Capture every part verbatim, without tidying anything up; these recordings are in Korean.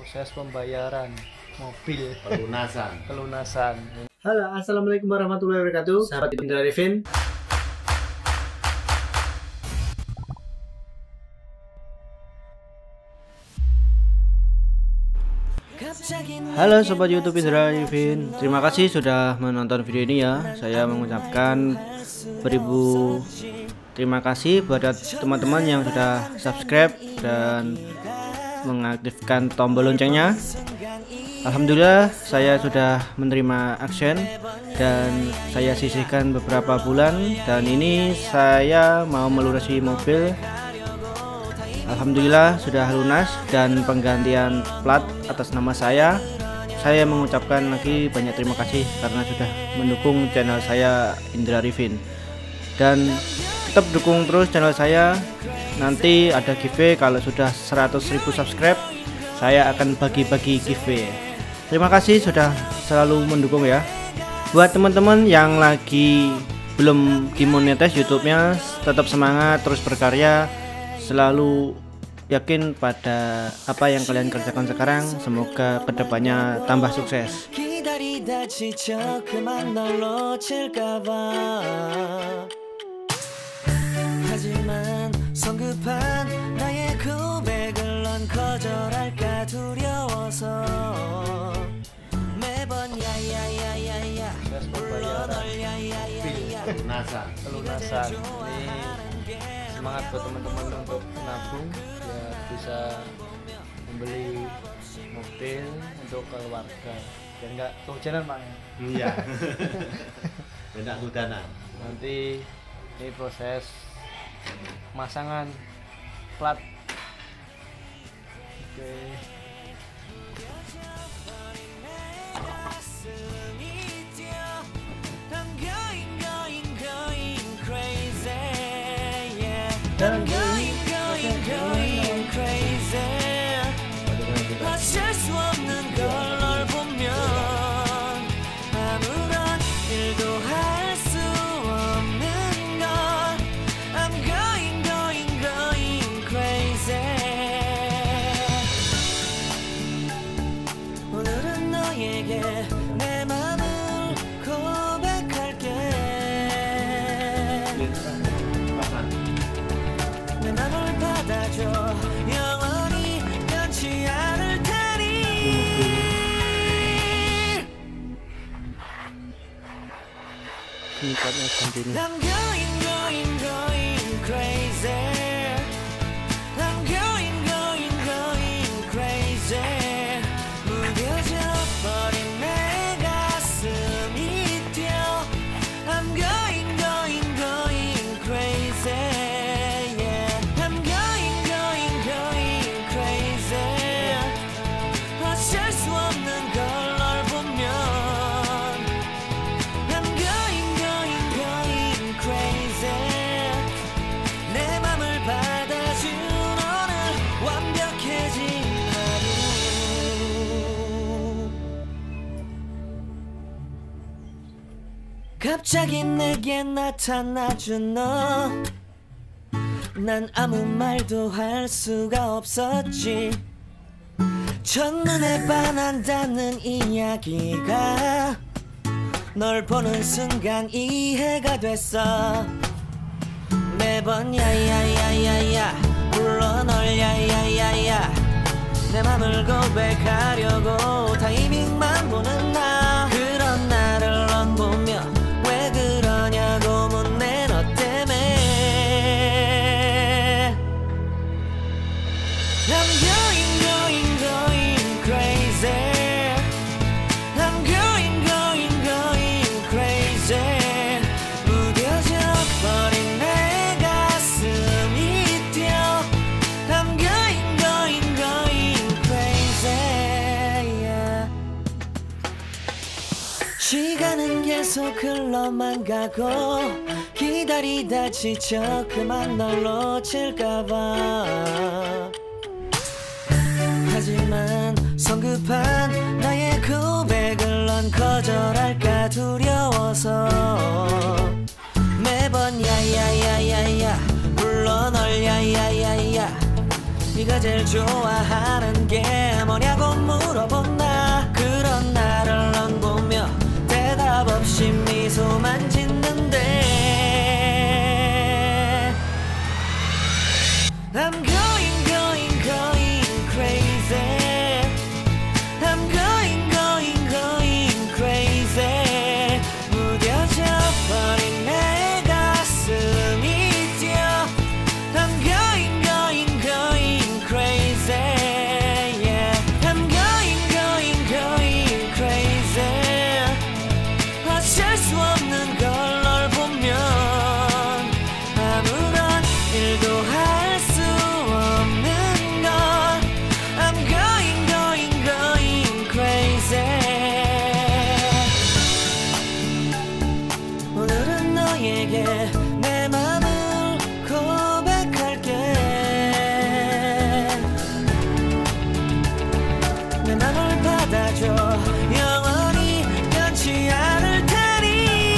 proses pembayaran mobil pelunasan. pelunasan. Halo, assalamualaikum warahmatullahi wabarakatuh. Sahabat Indra Arifin. Halo sobat YouTube Indra Arifin. Terima kasih sudah menonton video ini ya. Saya mengucapkan beribu terima kasih buat teman-teman yang sudah subscribe dan mengaktifkan tombol loncengnya. Alhamdulillah saya sudah menerima aksen dan saya sisihkan beberapa bulan, dan ini saya mau melunasi mobil. Alhamdulillah sudah lunas dan penggantian plat atas nama saya. Saya mengucapkan lagi banyak terima kasih karena sudah mendukung channel saya Indra Arifin, dan tetap dukung terus channel saya. Nanti ada giveaway kalau sudah seratus ribu subscribe, saya akan bagi-bagi giveaway. Terima kasih sudah selalu mendukung ya. Buat teman-teman yang lagi belum dimonetize YouTube-nya, tetap semangat, terus berkarya, selalu yakin pada apa yang kalian kerjakan sekarang. Semoga kedepannya tambah sukses. 하지만 성급한 나의 고백을 넌 거절할까 두려워서 매번 야야야야야 불러 널 야야야야 Pelunasan. Pelunasan ini semangat buat teman-teman untuk nabung biar bisa membeli mobil untuk keluarga biar nggak kehujanan Pak. Iya. Benda hudanan. Nanti ini proses pemasangan plat. Oke. Dan going going going crazy 어쩔 수 없는 걸 널 보면 아무런 일도 할 수 없는 걸 I'm going going going crazy 오늘은 너에게 내 맘을 고백할게 내 맘을 받아줘 영원히 변치 않을 테니 singkatnya ganti ini. I'm going going going crazy I'm going going going crazy 무뎌져 버린 내 가슴이 뛰어 I'm going going going crazy yeah I'm going going going crazy 어쩔 수 없는 걸 널 보면 I'm going going going crazy 내 맘을 받아준 오늘 완벽해진 하루 갑자기 내게 나타나준 너 난 아무 말도 할 수가 없었지 첫눈에 반한다는 이야기가 널 보는 순간 이해가 됐어 매번 야야야야야 불러 널 야야야야 내 맘을 고백하려고 타이밍만 보는 나 그런 나를 넌 보며 왜 그러냐고 묻네 너 때문에 I'm going going going crazy I'm going going going crazy 무뎌져 버린 내 가슴이 뛰어 I'm going going going crazy yeah. 시간은 계속 흘러만 가고 기다리다 지쳐 그만 널 놓칠까봐 하지만 성급한 나의 고백을 넌 거절할까 두려워서 매번 야야야야야 불러 널 야야야야 네가 제일 좋아하는 게 뭐냐고 물어본다. 그런 나를 넌 보며 대답 없이 미소만 짓는데 I'm going going going crazy. I'm going going going crazy. 무뎌져 버린 내 가슴이 뛰어 I'm going going going crazy. Yeah. I'm going going going crazy. 어쩔 수 없는 걸 널 보면 아무런 일도 할 수 없는 걸 I'm going going going crazy. 오늘은 너에게 내 맘을 고백할게. 내 맘을 받아줘. 영원히 변치 않을 테니.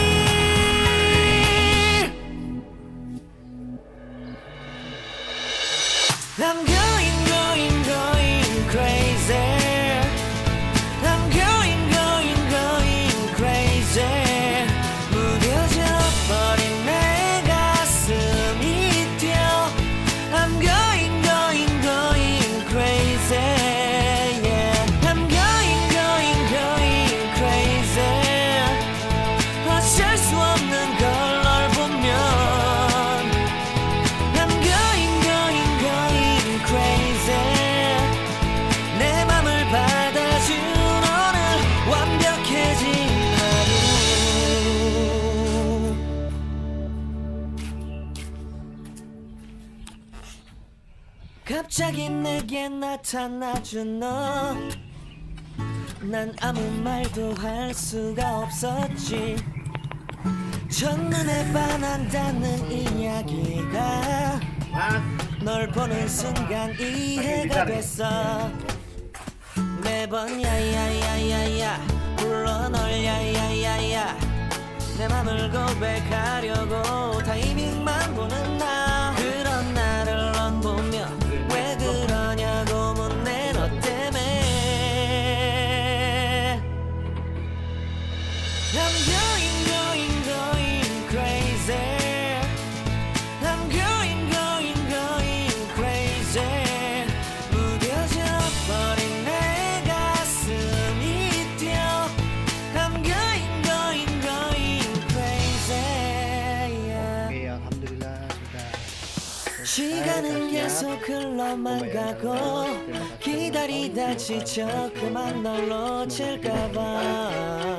I'm going going going crazy. I'm going going going crazy. 무뎌져 버린 내 가슴이 뛰어 I'm going going going crazy. Yeah. I'm going going going crazy. 어쩔 수 없는 걸 널 보면 I'm going going going crazy. 내 맘을 받아준 오늘 완벽해진 하루. 갑자기 내게 나타나준 너. 난 아무 말도 할 수가 없었지. 첫눈에 반한다는 이야기가 널 보는 순간 이해가 됐어. 매번 야야야야야 불러 널 야야야야. 내 맘을 고백하려고 타이밍만 보는 나. 그런 나를 넌 보며 왜 그러냐고 묻네 너 때문에. I'm going going going crazy. I'm going going going crazy. 무뎌져 버린 내 가슴이 뛰어 I'm going going going crazy. Yeah. Oke, alhamdulillah sudah selesai 시간은 dah siap. 계속 흘러만 가고 기다리다 지쳐 그만 널 놓칠까봐